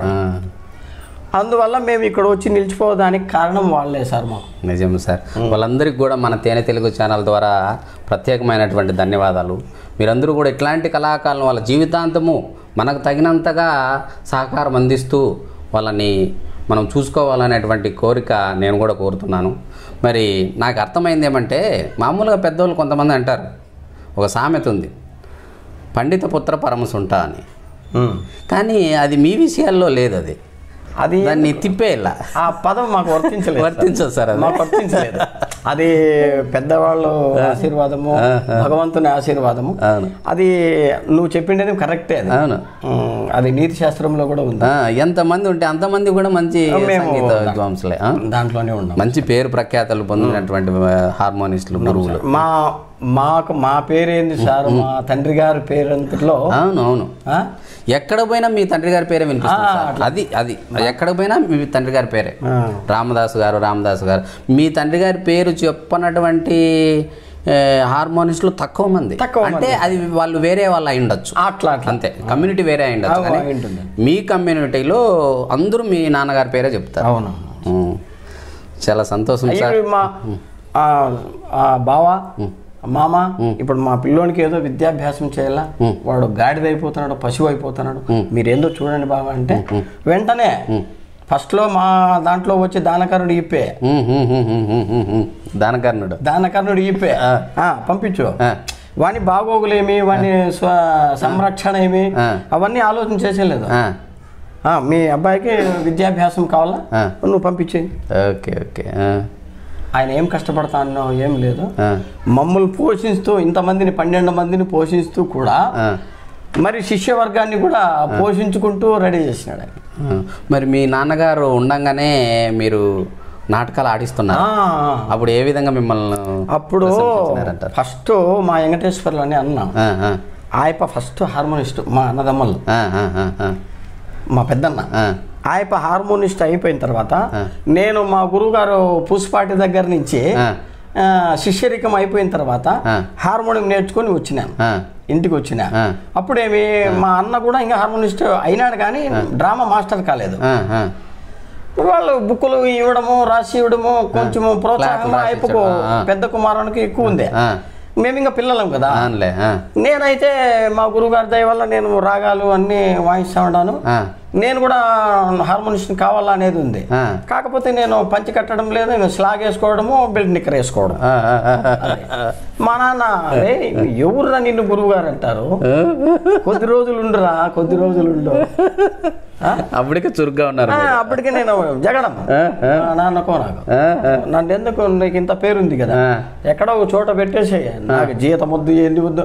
అందువల్ల మేము ఇక్కడ వచ్చి నిలిచిపోవడానికి కారణం వాళ్ళే సార్ మాకు. నిజం సార్. వాళ్ళందరికీ కూడా మన తేనె తెలుగు ఛానల్ ద్వారా ప్రత్యేకమైనటువంటి ధన్యవాదాలు. మీరందరూ కూడా ఇట్లాంటి కళాకారులను వాళ్ళ జీవితాంతము మనకు తగినంతగా సహకారం అందిస్తూ వాళ్ళని మనం చూసుకోవాలనేటువంటి కోరిక నేను కూడా కోరుతున్నాను. మరి నాకు అర్థమైంది ఏమంటే, మామూలుగా పెద్దవాళ్ళు కొంతమంది అంటారు, ఒక సామెత ఉంది, పండిత పుత్ర పరమసుంట అని. కానీ అది మీ విషయాల్లో లేదు. అది అది దాన్ని తిప్పేలా ఆ పదం మాకు వర్తించలేదు వర్తించదు సార్. అది మాకు వర్తించలేదు. అది పెద్దవాళ్ళు ఆశీర్వాదము, భగవంతుని ఆశీర్వాదము. అది నువ్వు చెప్పిండేది కరెక్టే. అది అవును, అది నీతి శాస్త్రంలో కూడా ఉంది. ఎంతమంది ఉంటే అంతమంది కూడా మంచి సంగీత విద్వాంసులే, దాంట్లోనే ఉన్నాం. మంచి పేరు ప్రఖ్యాతలు పొందినటువంటి హార్మోనిస్టులు, గురువులు. మా మాకు మా పేరేంది సార్, మా తండ్రి గారి పేరంతలో. అవును అవును, ఎక్కడ పోయినా మీ తండ్రి గారి పేరే వినిపిస్తుంది. అది అది ఎక్కడ పోయినా మీ తండ్రి గారి పేరే. రామదాసు గారు రామదాసు గారు మీ తండ్రి గారి పేరు చెప్పనటువంటి హార్మోనిస్టులు తక్కువ మంది. అంటే అది వాళ్ళు వేరే వాళ్ళు అయి ఉండొచ్చు, అట్లా అంతే, కమ్యూనిటీ వేరే అయి ఉండొచ్చు. కానీ మీ కమ్యూనిటీలో అందరూ మీ నాన్నగారి పేరే చెప్తారు. అవును, చాలా సంతోషం సార్. మా బావా మామ ఇప్పుడు మా పిల్లోనికి ఏదో విద్యాభ్యాసం చేయాలా, వాడు గాడిద అయిపోతున్నాడు, పశువు అయిపోతున్నాడు, మీరేందో చూడండి బాబా అంటే వెంటనే ఫస్ట్ లో మా దాంట్లో వచ్చి దానకర్ణుడు ఇప్పే దానకర్ణుడు దానకర్ణుడు ఇప్పే పంపించు. వాని బాగోగులేమి, వాని స్వ సంరక్షణ ఏమి, అవన్నీ ఆలోచన చేసేలేదు. మీ అబ్బాయికి విద్యాభ్యాసం కావాలా, నువ్వు పంపించేయి. Okay okay. ఆయన ఏం కష్టపడతానో ఏం లేదు, మమ్మల్ని పోషిస్తూ ఇంతమందిని పన్నెండు మందిని పోషిస్తూ కూడా మరి శిష్యవర్గాన్ని కూడా పోషించుకుంటూ రెడీ చేసినాడు. మరి మీ నాన్నగారు ఉండంగానే మీరు నాటకాలు ఆడిస్తున్నారు, అప్పుడు ఏ విధంగా మిమ్మల్ని? అప్పుడు ఫస్ట్ మా వెంకటేశ్వర్లు అని అన్నా, ఆయప్ప ఫస్ట్ హార్మోనిస్ట్, మా అన్నదమ్మలు, మా పెద్దన్న. ఆయప్ప హార్మోనిస్ట్ అయిపోయిన తర్వాత నేను మా గురువుగారు పూసపాటి దగ్గర నుంచి శిష్యరికం అయిపోయిన తర్వాత హార్మోనియం నేర్చుకొని వచ్చినాను, ఇంటికి వచ్చినా. అప్పుడేమి మా అన్న కూడా ఇంకా హార్మోనిస్ట్ అయినాడు కానీ డ్రామా మాస్టర్ కాలేదు. వాళ్ళు బుక్కులు ఇవ్వడము, రాసి ఇవ్వడము, కొంచెము ప్రోత్సాహం అయిపోకు పెద్ద కుమారునికి ఎక్కువ ఉంది. మేము ఇంకా పిల్లలం కదా. నేనైతే మా గురువుగారి దయ వల్ల నేను రాగాలు అన్నీ వాయిస్తా ఉన్నాను. నేను కూడా హార్మోనిస్ట్ కావాలా అనేది ఉంది. కాకపోతే నేను పంచి కట్టడం లేదు, నేను స్లాగ్ వేసుకోవడము, బెల్ట్ నిక్కర్ వేసుకోవడం. మా నాన్న అరే ఎవరురా నిన్ను గురువు గారు అంటారు, కొద్ది రోజులు ఉండరా కొద్ది రోజులు ఉండు. అప్పటికే చురుగ్గా ఉన్నారు. అప్పటికే నేను జగడం నాన్నకో నాకు నన్ను ఎందుకు, నీకు ఇంత పేరుంది కదా, ఎక్కడో ఒక చోట పెట్టేసే, నాకు జీతం వద్దు ఏంది వద్దు.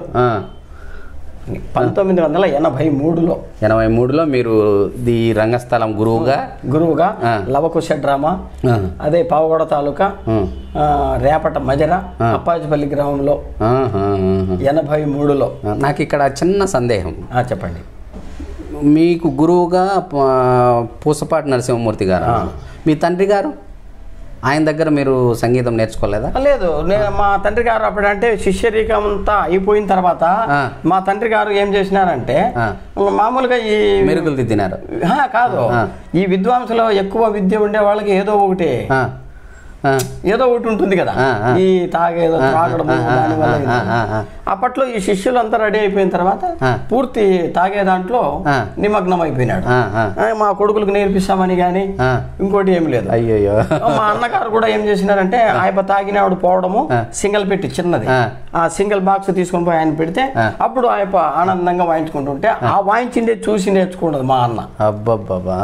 పంతొమ్మిది వందల ఎనభై మూడులో ఎనభై మూడులో మీరు ఈ రంగస్థలం గురువుగా గురువుగా లవకుశ డ్రామా, అదే పావగడ తాలూకా రేపట మజర అప్పాజిపల్లి గ్రామంలో ఎనభై మూడులో. నాకు ఇక్కడ చిన్న సందేహం, చెప్పండి. మీకు గురువుగా పూసపాటి నరసింహమూర్తి గారు, మీ తండ్రి గారు ఆయన దగ్గర మీరు సంగీతం నేర్చుకోలేదా? లేదు, మా తండ్రి గారు అప్పుడంటే శిష్యరికం అంతా అయిపోయిన తర్వాత మా తండ్రి గారు ఏం చేసినారంటే మామూలుగా ఈ మెరుగులు దిద్దినారు. కాదు, ఈ విద్వాంసులో ఎక్కువ విద్య ఉండే వాళ్ళకి ఏదో ఒకటి ఏదో ఒకటి ఉంటుంది కదా, ఈ తాగేదో తాగడము దానివల్ల. అప్పట్లో ఈ శిష్యులు అంతా రెడీ అయిపోయిన తర్వాత పూర్తి తాగే దాంట్లో నిమగ్నం అయిపోయినాడు. మా కొడుకులకు నేర్పిస్తామని కానీ ఇంకోటి ఏమి లేదు. అయ్యో, మా అన్నగారు కూడా ఏం చేసినారంటే ఆయన తాగినాడు పోవడము, సింగల్ పెట్టి చిన్నది ఆ సింగిల్ బాక్స్ తీసుకొని పోయి ఆయన పెడితే అప్పుడు ఆయన ఆనందంగా వాయించుకుంటుంటే ఆ వాయించిండే చూసి నేర్చుకున్నది మా అన్న. అబ్బబ్బబ్బా.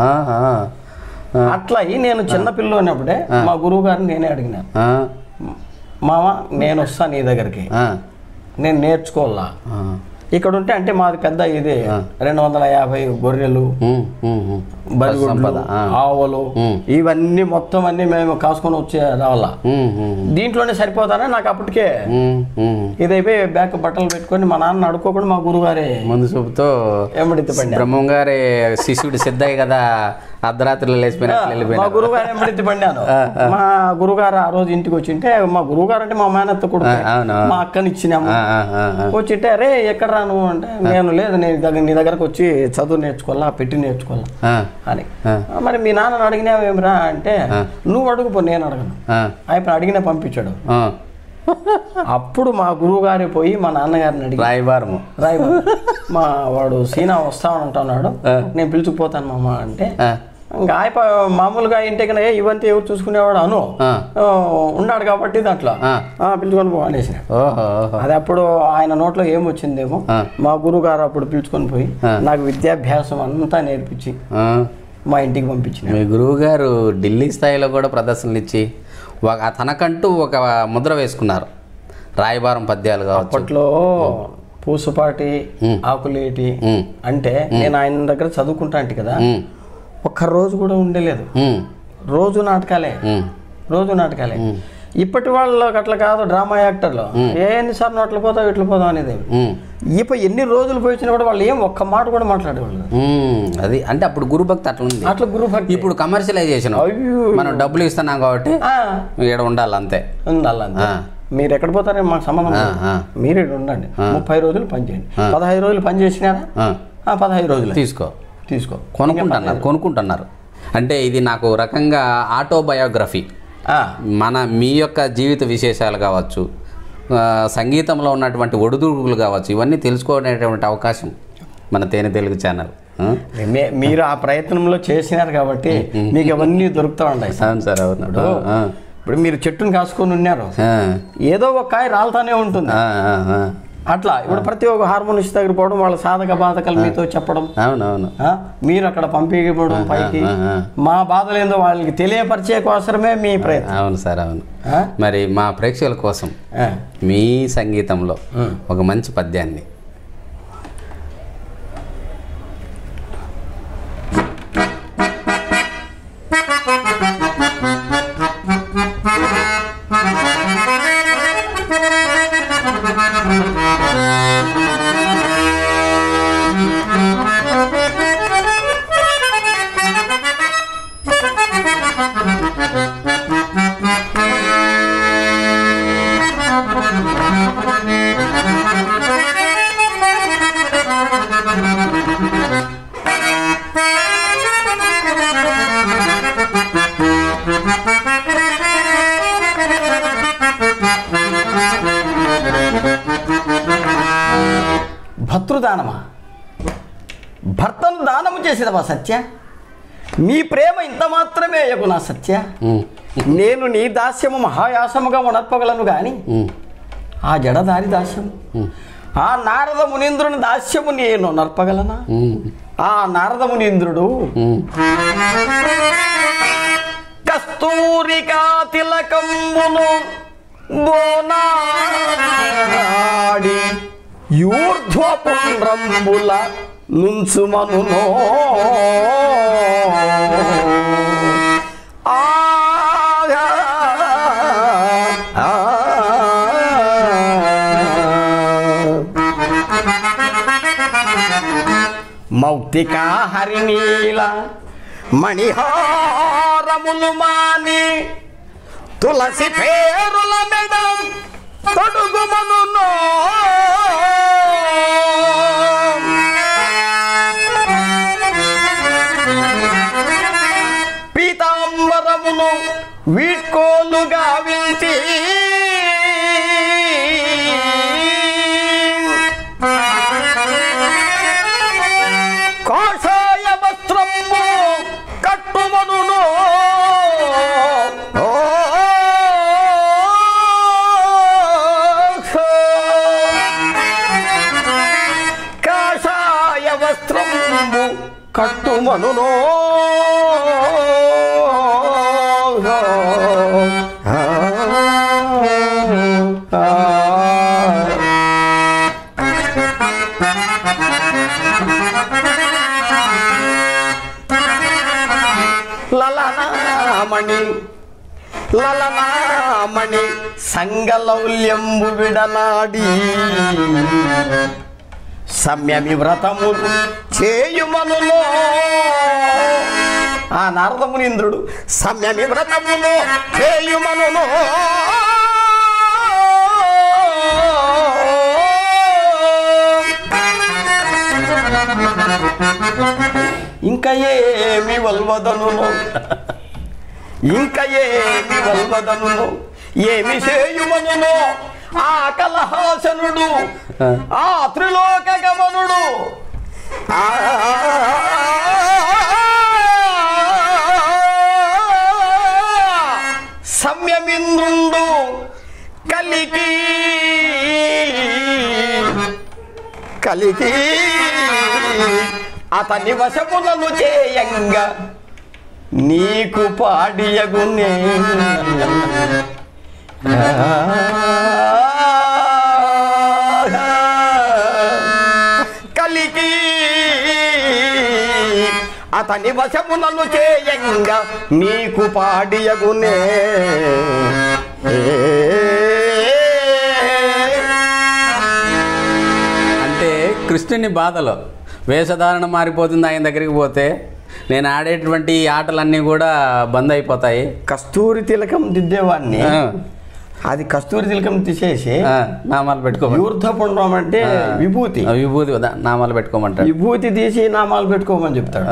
అట్లా నేను చిన్న పిల్ల ఉన్నప్పుడే మా గురువు గారిని నేనే అడిగినాను, మామ నేను వస్తా నీ దగ్గరికి, నేను నేర్చుకోవాలా ఇక్కడ ఉంటే. అంటే మాది పెద్ద ఇది రెండు వందల యాభై గొర్రెలు, బరిగొడ్లు, ఆవులు ఇవన్నీ మొత్తం అన్ని మేము కాసుకొని వచ్చే రావాలా. దీంట్లోనే సరిపోతానే నాకు అప్పటికే ఇదైపోయి బ్యాక్ బట్టలు పెట్టుకొని మా నాన్న అడుక్కోకుండా మా గురుగారే ముందు చూపుతో ఎమ్మడితే పండి. బ్రహ్మం గారి శిష్యుడు సిద్ధయ్య కదా, అర్ధరాత్రిలో లేచిపోయినా మా గురుగారు ఎమ్మడితే పండాను. మా గురుగారు ఆ రోజు ఇంటికి వచ్చింటే, మా గురుగారు అంటే మా మేనత్త కొడుకు, మా అక్కని ఇచ్చినాము. వచ్చింటే అరే ఎక్కడ రాను అంటే, నేను లేదు నీ దగ్గర నీ దగ్గరకు వచ్చి చదువు నేర్చుకోవాలా, పెట్టి నేర్చుకోవాలా అని. మరి మీ నాన్నని అడిగినావేమిరా అంటే, నువ్వు అడుగుపో నేను అడగను. ఆయన అడిగినా పంపించాడు. అప్పుడు మా గురువు గారి పోయి మా నాన్నగారిని అడిగి, రాయబారము రాయబారం మా వాడు సీనా వస్తామని అంటున్నాడు, నేను పిలుచుకుపోతాను మామ అంటే, ఇంకా ఆయన మామూలుగా ఇంటికి ఇవంతా ఎవరు చూసుకునేవాడు అను ఉన్నాడు కాబట్టి దాంట్లో పిలుచుకొని పో అనేసి. అది అప్పుడు ఆయన నోట్లో ఏమొచ్చిందేమో, మా గురువు గారు అప్పుడు పిలుచుకొని పోయి నాకు విద్యాభ్యాసం అంతా నేర్పించి మా ఇంటికి పంపించిన. మీ గురువు గారు ఢిల్లీ స్థాయిలో కూడా ప్రదర్శనలు ఇచ్చి ఒక తనకంటూ ఒక ముద్ర వేసుకున్నారు. రాయబారం పద్యాలు కావచ్చు. అప్పట్లో పూసపాటి, ఆకులేటి అంటే నేను ఆయన దగ్గర చదువుకుంటా అంటే కదా, ఒక్క రోజు కూడా ఉండలేదు. రోజు నాటకాలే, రోజు నాటకాలే. ఇప్పటి వాళ్ళకి అట్లా కాదు, డ్రామా యాక్టర్లు ఏ ఎన్నిసార్లు అట్లా పోతావు ఇట్లా పోతావు అనేది. ఇప్పుడు ఎన్ని రోజులు పోయినా కూడా వాళ్ళు ఏం ఒక్క మాట కూడా మాట్లాడేవాళ్ళు. అది అంటే అప్పుడు గురుభక్తి అట్లా ఉంది. అట్లా గురుభక్తి. ఇప్పుడు కమర్షియలైజేషన్, మనం డబ్బులు ఇస్తున్నాం కాబట్టి ఇక్కడ ఉండాలి అంతే, ఉండాలి అంతే. మీరు ఎక్కడ పోతారో మాకు సంబంధం, మీరు ఇక్కడ ఉండండి. ముప్పై రోజులు పని చేయండి, పదహైదు రోజులు పని చేసినారా పదహైదు రోజులు తీసుకో తీసుకో కొనుక్కుంటున్నారు కొనుక్కుంటున్నారు అంటే ఇది నాకు రకంగా ఆటోబయోగ్రఫీ, మన మీ యొక్క జీవిత విశేషాలు కావచ్చు, సంగీతంలో ఉన్నటువంటి ఒడిదుడుకులు కావచ్చు, ఇవన్నీ తెలుసుకోవడానికి అవకాశం మన తేనె తెలుగు ఛానల్. మీరు ఆ ప్రయత్నంలో చేసినారు కాబట్టి మీకు అవన్నీ దొరుకుతూ ఉంటాయి. అవును సార్, అవును. ఇప్పుడు మీరు చెట్టును కాసుకొని ఉన్నారు, ఏదో ఒక కాయ రాలుతానే ఉంటుంది. అట్లా ఇప్పుడు ప్రతి ఒక్క హార్మోనిస్ట్ దగ్గర పోవడం, వాళ్ళ సాధక బాధకాలు మీతో చెప్పడం, అవునవును, మీరు అక్కడ పంపించడం పైకి, మా బాధలు ఏందో వాళ్ళకి తెలియపరిచే కోసమే మీ ప్రయత్నం. అవును సార్, అవును. మరి మా ప్రేక్షకుల కోసం మీ సంగీతంలో ఒక మంచి పద్యాన్ని. భర్తృదానమా, భర్తను దానము చేసేదవా సత్య, నీ ప్రేమ ఇంత మాత్రమే యగు నా సత్య, నేను నీ దాస్యము మహాయాసముగా ఉనర్పగలను గాని ఆ జడదారి దాస్యము, ఆ నారద మునీంద్రుని దాస్యము నేను నర్పగలనా. ఆ నారద మునీంద్రుడు కస్తూరికా తిలకంబును బోనాడి యూర్ధ్వ పుండ్రంబుల నుంచుమనునో మౌక్తికా హరినీల మణిహారములు మాని తులసి పేరుల మెడ తొడుగుమనునో పీతాంబరమును వీడ్కోలుగా వింటి కాషాయ వస్త్రము కట్టుమనును కాషాయ వస్త్రము కట్టుమనును లలనామణి లలనామణి సంగలౌల్యంబు విడనాడి సమ్యమి వ్రతములు చేయుమనులో ఆ నారదమునీంద్రుడు సమ్యమి వ్రతములు చేయుమనులో ఇంకా ఏమి వల్వదనును ఇంకా ఏమి వల్వదనును ఏమి చేయుమనును ఆ కలహాసనుడు ఆ త్రిలోక గమనుడు సమ్యమింద్రుండు కలికి కలికి అతని వశములను చేయంగా నీకు పాడియగునే కలికి అతని వశములను చేయంగా నీకు పాడియగునే అంటే కృష్ణుని బాధలో వేషధారణ మారిపోతుంది ఆయన దగ్గరికి పోతే నేను ఆడేటువంటి ఆటలన్నీ కూడా బంద్ అయిపోతాయి. కస్తూరి తిలకం దిద్దేవాడిని అది కస్తూరి తిలకం తీసేసి నామాలు పెట్టుకోమని ఊర్ధపుండ్రం అంటే విభూతి విభూతి నామాలు పెట్టుకోమంటాడు. విభూతి తీసి నామాలు పెట్టుకోమని చెప్తాడు.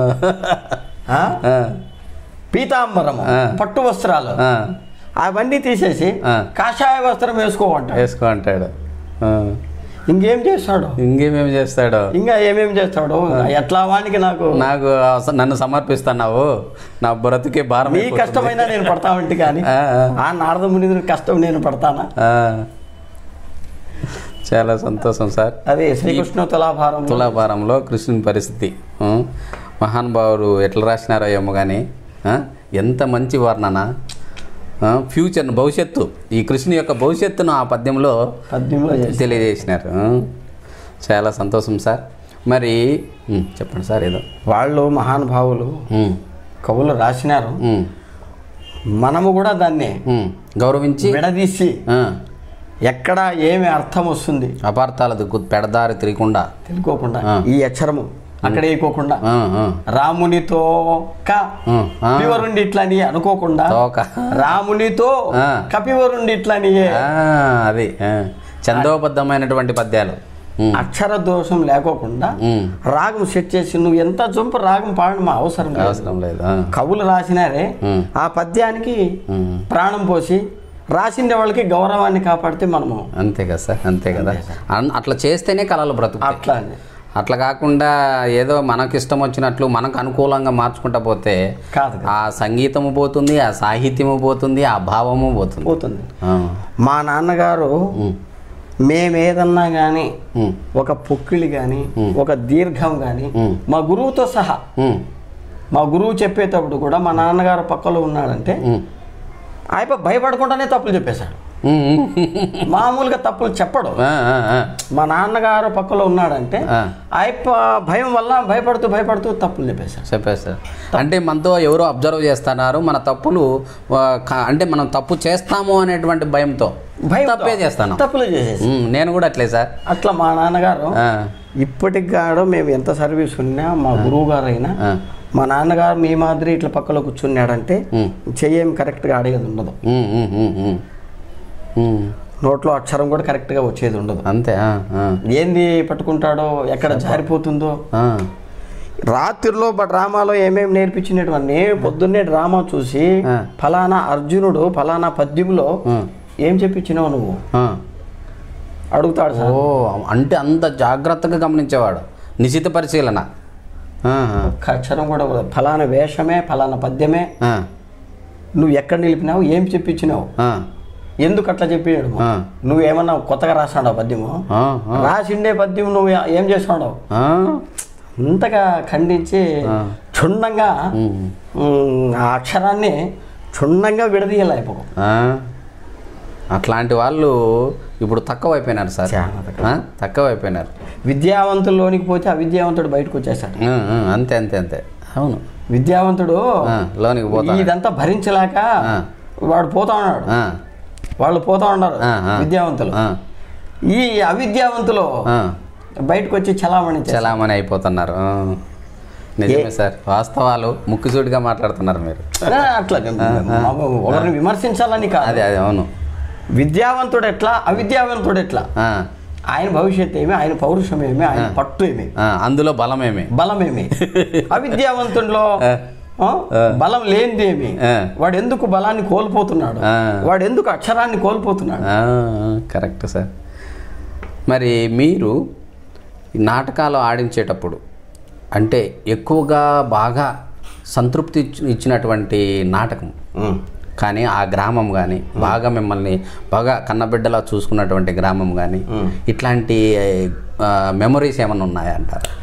పీతాంబరం పట్టు వస్త్రాలు అవన్నీ తీసేసి కాషాయ వస్త్రం వేసుకోమంటాడు వేసుకో అంటాడు. ఇంకేం చేస్తాడు ఇంకేమేమి చేస్తాడు ఇంకా ఏమేమి చేస్తాడు ఎట్లా వానికి నాకు నాకు నన్ను సమర్పిస్తున్నావు నా బ్రతుకే భారం నీ కష్టమైనా నేను పడతామంటే కానీ ఆ నారదముని కష్టం నేను పడతానా. చాలా సంతోషం సార్. అదే శ్రీకృష్ణ తులాభారం తులాభారంలో కృష్ణుని పరిస్థితి మహానుభావుడు ఎట్లా రాసినారో ఏమో కానీ ఎంత మంచి వర్ణన. ఫ్యూచర్ భవిష్యత్తు ఈ కృష్ణుని యొక్క భవిష్యత్తును ఆ పద్యంలో పద్యంలో తెలియజేసినారు. చాలా సంతోషం సార్. మరి చెప్పండి సార్. ఏదో వాళ్ళు మహానుభావులు కవులు రాసినారు, మనము కూడా దాన్ని గౌరవించి విడదీసి ఎక్కడ ఏమి అర్థం వస్తుంది అపార్థాలకు పెడదారి తిరగకుండా తెలుకోకుండా ఈ అక్షరము అక్కడ వేయకోకుండా రామునితో కపివరుండి ఇట్లని అనుకోకుండా రామునితో కపివరుండి ఇట్లని అది చందోబద్ధమైనటువంటి పద్యాలు అక్షర దోషం లేకోకుండా రాగం సెట్ చేసి నువ్వు ఎంత జంపు రాగం పాడడం అవసరం అవసరం లేదు. కవులు రాసినారే ఆ పద్యానికి ప్రాణం పోసి రాసిండే వాళ్ళకి గౌరవాన్ని కాపాడితే మనము అంతే కదా సార్. అంతే కదా. అట్లా చేస్తేనే కళలు బ్రతుకు. అట్లా అట్లా కాకుండా ఏదో మనకు ఇష్టం వచ్చినట్లు మనకు అనుకూలంగా మార్చుకుంటా పోతే కాదు ఆ సంగీతము పోతుంది, ఆ సాహిత్యము పోతుంది, ఆ భావము పోతుంది పోతుంది మా నాన్నగారు మేమేదన్నా కానీ ఒక పొక్కిలి కానీ ఒక దీర్ఘం కానీ మా గురువుతో సహా మా గురువు చెప్పేటప్పుడు కూడా మా నాన్నగారు పక్కలో ఉన్నాడంటే ఆయన భయపడకుండానే తప్పులు చెప్పేశాడు. మామూలుగా తప్పులు చెప్పడు. మా నాన్నగారు పక్కలో ఉన్నాడంటే ఆయన భయం వల్ల భయపడుతూ భయపడుతూ తప్పులు చెప్పేశాడు చెప్పేశారు. అంటే మనతో ఎవరో అబ్జర్వ్ చేస్తున్నారు, మన తప్పులు అంటే మనం తప్పు చేస్తాము అనేటువంటి భయంతో తప్పే చేస్తాను తప్పులు చేసేసి నేను కూడా అట్లే సార్. అట్లా మా నాన్నగారు ఇప్పటికి కాడ మేము ఎంత సర్వీస్ ఉన్నా మా గురువు గారు అయినా మా నాన్నగారు మీ మాదిరి ఇట్లా పక్కలో కూర్చున్నాడంటే చెయ్యేం కరెక్ట్గా ఆడేది ఉండదు, నోట్లో అక్షరం కూడా కరెక్ట్గా వచ్చేది ఉండదు. అంతే. ఏంది పట్టుకుంటాడో ఎక్కడ జారిపోతుందో రాత్రిలో డ్రామాలో ఏమేమి నేర్పించినటువంటి పొద్దున్నే డ్రామా చూసి ఫలానా అర్జునుడు ఫలానా పద్యంలో ఏం చెప్పించినావు నువ్వు అడుగుతాడు సార్. ఓ అంటే అంత జాగ్రత్తగా గమనించేవాడు, నిశిత పరిశీలన. ఒక్క అక్షరం కూడా ఫలానా వేషమే ఫలానా పద్యమే నువ్వు ఎక్కడ నిలిపినావు, ఏం చెప్పించినావు, ఎందుకు అట్లా చెప్పాడు, నువ్వేమన్నా కొత్తగా రాసాడు పద్యము, రాసిండే పద్యం నువ్వు ఏం చేస్తున్నావు, అంతగా ఖండించి క్షుణ్ణంగా ఆ అక్షరాన్ని క్షుణ్ణంగా విడదీయలేకపో. అట్లాంటి వాళ్ళు ఇప్పుడు తక్కువ అయిపోయినారు సార్, తక్కువ అయిపోయినారు. విద్యావంతుల్లోనికి పోతే అవిద్యావంతుడు బయటకు వచ్చేసాడు. అంతే అంతే అంతే అవును. విద్యావంతుడు లోనికి పోతా ఇదంతా భరించలేక వాడు పోతా ఉన్నాడు, వాళ్ళు పోతా ఉన్నారు విద్యావంతులు. ఈ అవిద్యావంతులు బయటకు వచ్చి చలామణి చలామణి అయిపోతున్నారు. నిజమే సార్, వాస్తవాలు ముక్కుసూటిగా మాట్లాడుతున్నారు మీరు. అట్లా ఒకరిని విమర్శించాలని కాదు. అదే అదే అవును. విద్యావంతుడు ఎట్లా అవిద్యావంతుడు ఎట్లా, ఆయన భవిష్యత్ ఏమి, ఆయన పౌరుషం ఏమి, ఆయన పట్టు ఏమి, అందులో బలమేమి బలమేమి అవిద్యావంతుడిలో బలం లేనిదేమి, వాడు ఎందుకు బలాన్ని కోల్పోతున్నాడు, వాడు ఎందుకు అక్షరాన్ని కోల్పోతున్నాడు. Correct sir. మరి మీరు నాటకాలు ఆడించేటప్పుడు అంటే ఎక్కువగా బాగా సంతృప్తి ఇచ్చినటువంటి నాటకం కానీ ఆ గ్రామం కానీ బాగా మిమ్మల్ని బాగా కన్నబిడ్డలా చూసుకున్నటువంటి గ్రామం కానీ ఇట్లాంటి మెమరీస్ ఏమైనా ఉన్నాయా అంటారా?